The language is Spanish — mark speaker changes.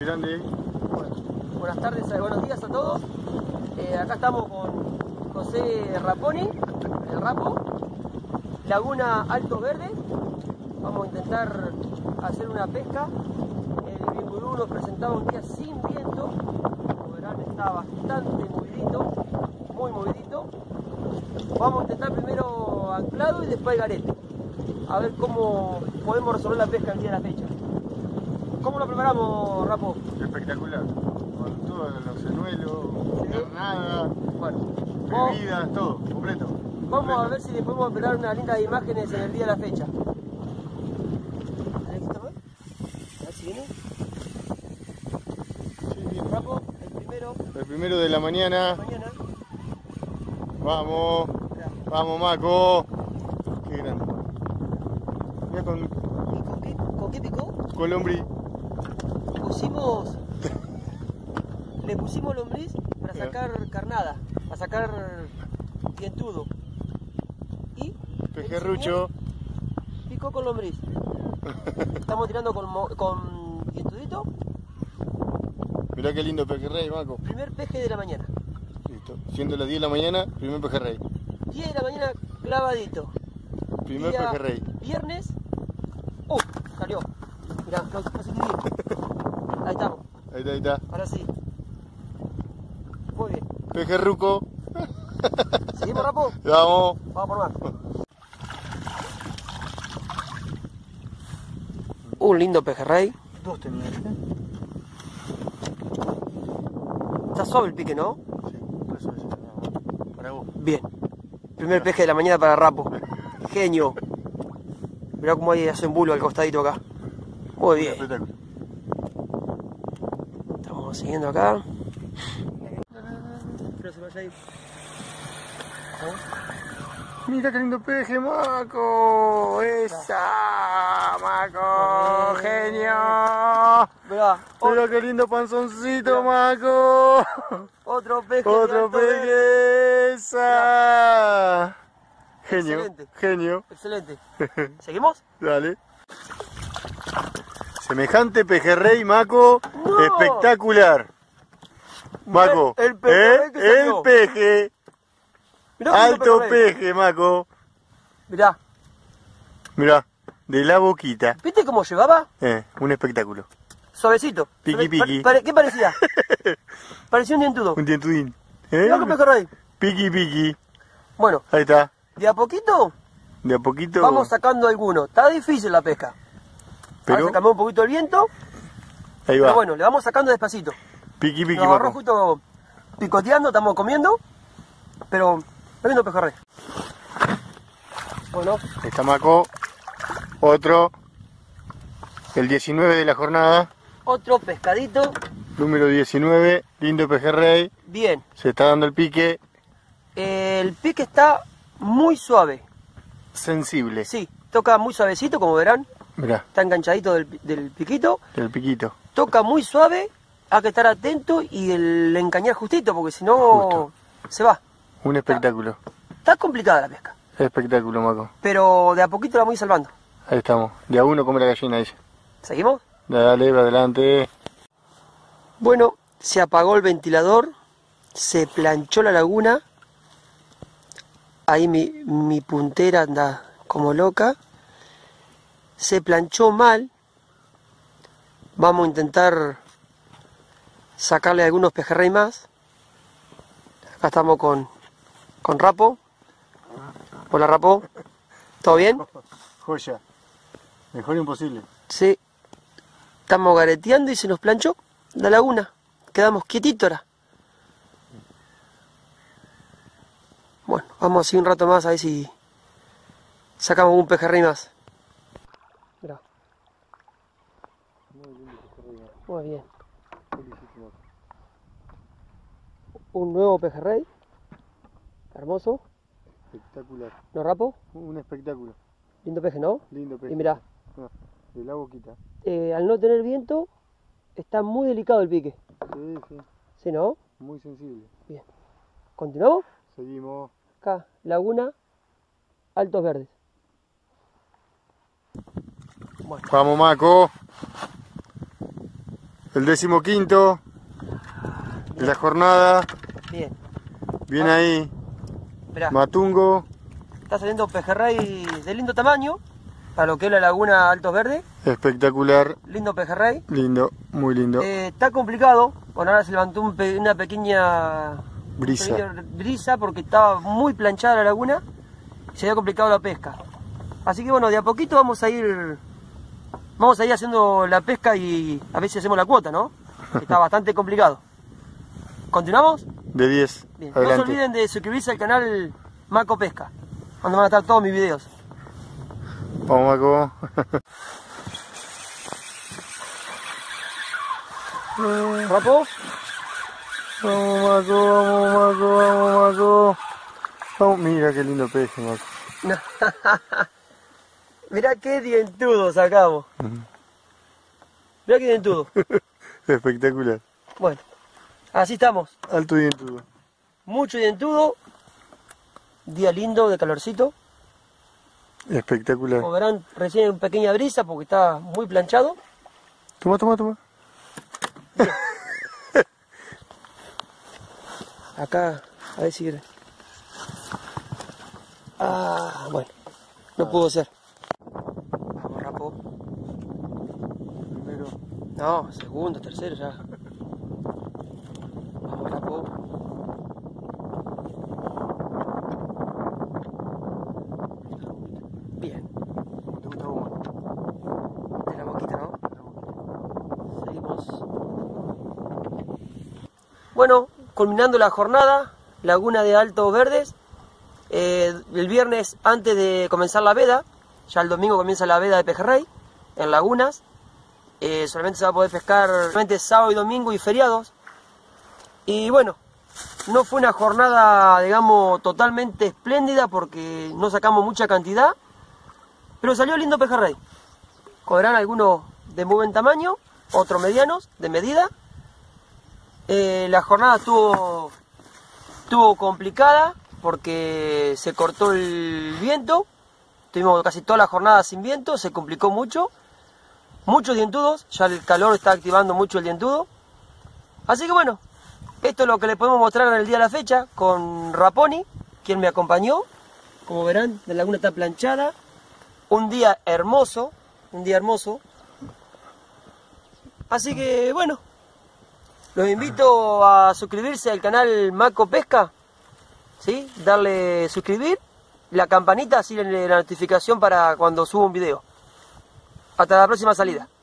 Speaker 1: grande.
Speaker 2: Bueno, buenas tardes, buenos días a todos. Acá estamos con José Raponi, el Rapo, Laguna Altos Verdes. Vamos a intentar hacer una pesca. El Bimbudú nos presentaba un día sin viento. Como verán, está bastante movidito, muy movidito. Vamos a intentar primero anclado y después garete. A ver cómo podemos resolver la pesca el día de la fecha. ¿Cómo lo preparamos, Rapo?
Speaker 1: Espectacular. Con todos los señuelos, carnada,
Speaker 2: Bueno,
Speaker 1: bebidas, todo, completo.
Speaker 2: vamos a ver si le podemos esperar unas lindas imágenes en el día de la fecha. A ver si viene.
Speaker 1: Sí, bien.
Speaker 2: Rapo, el primero.
Speaker 1: El primero de la mañana.
Speaker 2: Mañana.
Speaker 1: Vamos,
Speaker 2: Mirá.
Speaker 1: vamos, Maco. Qué grande. Mirá
Speaker 2: ¿Con qué picó?
Speaker 1: con lombriz.
Speaker 2: Le pusimos lombriz para sacar carnada, para sacar dientudo. Y
Speaker 1: Pejerrucho.
Speaker 2: picó con lombriz. Estamos tirando con dientudito.
Speaker 1: Mirá qué lindo pejerrey, Maco.
Speaker 2: Primer peje de la mañana.
Speaker 1: Listo. Siendo las 10 de la mañana, primer pejerrey.
Speaker 2: 10 de la mañana clavadito.
Speaker 1: Primer
Speaker 2: Día
Speaker 1: pejerrey.
Speaker 2: Viernes. Salió. Mirá, no se quería. Ahí estamos.
Speaker 1: Ahí está, ahí está.
Speaker 2: Ahora sí. Muy bien.
Speaker 1: Pejerruco.
Speaker 2: ¿Seguimos, Rapo?
Speaker 1: Vamos.
Speaker 2: Vamos por más. Un lindo pejerrey.
Speaker 1: Dos tenías, ¿viste?
Speaker 2: Está suave el pique, ¿no?
Speaker 1: Sí, eso es. Para vos.
Speaker 2: Bien. Primer peje de la mañana para Rapo. Genio. Mirá cómo hay hace un bulo al costadito acá. Muy bien.
Speaker 1: Espectáculo.
Speaker 2: Estamos siguiendo acá. Pero se vaya a ir.
Speaker 1: Mira qué lindo peje, Maco. Esa, Maco. Genio.
Speaker 2: Mirá,
Speaker 1: Mira qué lindo panzoncito, Maco.
Speaker 2: otro peje.
Speaker 1: Otro peje. Esa. Genio.
Speaker 2: Excelente.
Speaker 1: Genio.
Speaker 2: Excelente. ¿Seguimos?
Speaker 1: Dale. Semejante pejerrey, Maco.
Speaker 2: ¡No!
Speaker 1: Espectacular. Maco.
Speaker 2: El pejerrey que salió.
Speaker 1: El peje.
Speaker 2: Mirá qué lindo
Speaker 1: Alto
Speaker 2: pejerrey.
Speaker 1: peje, Maco.
Speaker 2: Mirá.
Speaker 1: Mirá, de la boquita.
Speaker 2: ¿Viste cómo llevaba?
Speaker 1: Un espectáculo.
Speaker 2: Suavecito.
Speaker 1: Piqui, piqui.
Speaker 2: ¿Qué parecía? Parecía un dientudo.
Speaker 1: Un dientudín.
Speaker 2: Mirá qué pejerrey.
Speaker 1: Piqui, piqui.
Speaker 2: Bueno,
Speaker 1: Ahí está.
Speaker 2: de a poquito
Speaker 1: De a poquito.
Speaker 2: vamos sacando alguno. Está difícil la pesca.
Speaker 1: Pero
Speaker 2: Ahora se cambió un poquito el viento.
Speaker 1: ahí va.
Speaker 2: Pero bueno, le vamos sacando despacito.
Speaker 1: Piqui, piqui,
Speaker 2: Nos agarró
Speaker 1: Maco.
Speaker 2: justo picoteando, estamos comiendo. Pero está viendo pejerrey. Bueno,
Speaker 1: Ahí está Maco. Otro. El 19 de la jornada.
Speaker 2: otro pescadito.
Speaker 1: Número 19. Lindo pejerrey.
Speaker 2: Bien.
Speaker 1: Se está dando el pique.
Speaker 2: El pique está muy suave.
Speaker 1: Sensible.
Speaker 2: Sí, toca muy suavecito, como verán.
Speaker 1: Mirá,
Speaker 2: Está enganchadito del piquito.
Speaker 1: el piquito.
Speaker 2: Toca muy suave. Hay que estar atento y el encañar justito, porque si no
Speaker 1: Justo.
Speaker 2: se va.
Speaker 1: Un espectáculo.
Speaker 2: Está complicada la pesca.
Speaker 1: Espectáculo, Maco.
Speaker 2: Pero de a poquito la voy salvando.
Speaker 1: Ahí estamos. De a uno come la gallina, dice.
Speaker 2: ¿Seguimos?
Speaker 1: Dale, para adelante.
Speaker 2: Bueno, se apagó el ventilador. Se planchó la laguna. Ahí mi puntera anda como loca. Se planchó mal. Vamos a intentar sacarle algunos pejerrey más. Acá estamos con Rapo. Hola, Rapo. ¿Todo bien?
Speaker 1: Joya. Mejor imposible.
Speaker 2: Sí. Estamos gareteando y se nos planchó la laguna. Quedamos quietitos ahora. Bueno, vamos así un rato más a ver si sacamos un pejerrey más. Mirá. Muy bien. Un nuevo pejerrey. Hermoso.
Speaker 1: Espectacular.
Speaker 2: ¿No, Rapo?
Speaker 1: Un espectáculo.
Speaker 2: Lindo peje, ¿no?
Speaker 1: Lindo peje.
Speaker 2: Y mirá,
Speaker 1: De la boquita.
Speaker 2: al no tener viento, está muy delicado el pique.
Speaker 1: Sí, sí.
Speaker 2: ¿Sí, no?
Speaker 1: Muy sensible.
Speaker 2: Bien. ¿Continuamos?
Speaker 1: Seguimos.
Speaker 2: Acá, Laguna Altos Verdes. Bueno,
Speaker 1: Vamos, Maco. El 15º de la jornada.
Speaker 2: Bien.
Speaker 1: Bien ahí.
Speaker 2: Esperá.
Speaker 1: Matungo.
Speaker 2: Está saliendo pejerrey de lindo tamaño. Para lo que es la laguna Altos Verdes.
Speaker 1: Espectacular.
Speaker 2: Lindo pejerrey.
Speaker 1: Lindo, muy lindo.
Speaker 2: Está complicado. Bueno, ahora se levantó una pequeña brisa porque estaba muy planchada la laguna. Se había complicado la pesca. Así que bueno, de a poquito vamos a ir haciendo la pesca y a ver si hacemos la cuota, ¿no? Que está bastante complicado. ¿Continuamos?
Speaker 1: De 10.
Speaker 2: Bien.
Speaker 1: Adelante.
Speaker 2: No se olviden de suscribirse al canal Maco Pesca, donde van a estar todos mis videos.
Speaker 1: Vamos, Maco.
Speaker 2: ¿Rapo?
Speaker 1: Vamos, Maco, vamos, Maco, vamos, Maco. Vamos, mira qué lindo peje, Maco.
Speaker 2: Mirá qué dientudo sacamos. Mirá qué dientudo.
Speaker 1: Espectacular.
Speaker 2: Bueno, así estamos.
Speaker 1: Alto dientudo.
Speaker 2: Mucho dientudo. Día lindo de calorcito.
Speaker 1: Espectacular.
Speaker 2: Como verán, recién hay una pequeña brisa porque está muy planchado.
Speaker 1: Toma, toma, toma.
Speaker 2: Acá, a ver si... bueno, no pudo ser. Vamos, Rapo.
Speaker 1: Primero.
Speaker 2: No, segundo, tercero ya. Vamos, Rapo. Bien.
Speaker 1: ¿Te gusta vos?
Speaker 2: De la boquita, ¿no? Seguimos. Bueno, culminando la jornada, laguna de Altos Verdes. El viernes antes de comenzar la veda, ya el domingo comienza la veda de pejerrey en lagunas. Solamente se va a poder pescar solamente sábado y domingo y feriados. Y bueno, no fue una jornada, digamos, totalmente espléndida porque no sacamos mucha cantidad, pero salió lindo pejerrey. Cobrarán algunos de muy buen tamaño, otros medianos, de medida. La jornada estuvo complicada porque se cortó el viento. Tuvimos casi toda la jornada sin viento, se complicó mucho. Muchos dientudos, ya el calor está activando mucho el dientudo. Así que bueno, esto es lo que les podemos mostrar en el día de la fecha con Raponi, quien me acompañó. Como verán, la laguna está planchada. Un día hermoso, un día hermoso. Así que bueno, los invito a suscribirse al canal Maco Pesca, ¿sí? Darle suscribir, la campanita, así la notificación para cuando suba un video. Hasta la próxima salida.